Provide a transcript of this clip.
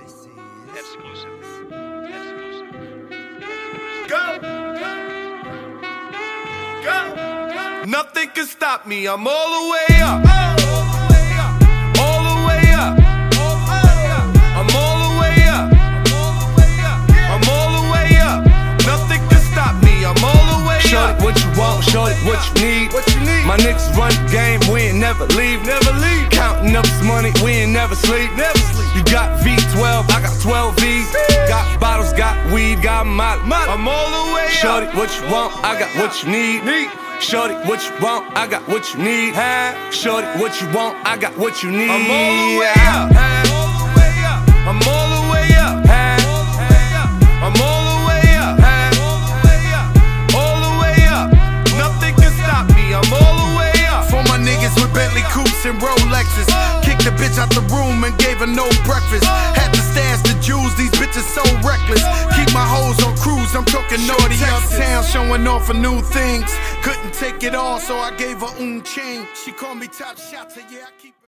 Exclusive. Go! Go! Nothing can stop me, I'm all the way up. All the way up. I'm all the way up. I'm all the way up. Nothing can stop me, I'm all the way up. Shorty, what you want, shorty, what you need. My niggas run the game, we ain't never leave. Counting up this money, we ain't never sleep. You got V12, I got 12 V's. Got bottles, got weed, got molly. I'm all the way up. Shorty, what you want, I got what you need. Shorty, what you want, I got what you need. Shorty, what you want, I got what you need. I'm all the way up. I'm all the way up. I'm all the way up. All the way up. Nothing can stop me, I'm all the way up. For my niggas with Bentley coupes and Rolexes. Kicked the bitch out the room and gave her no breakfast. Had to stash the jewels, these bitches so reckless. Keep my hoes on cruise, I'm talking naughty uptown, showing off for new things. Couldn't take it all, so I gave her chain. She called me top shot, so yeah, I keep it.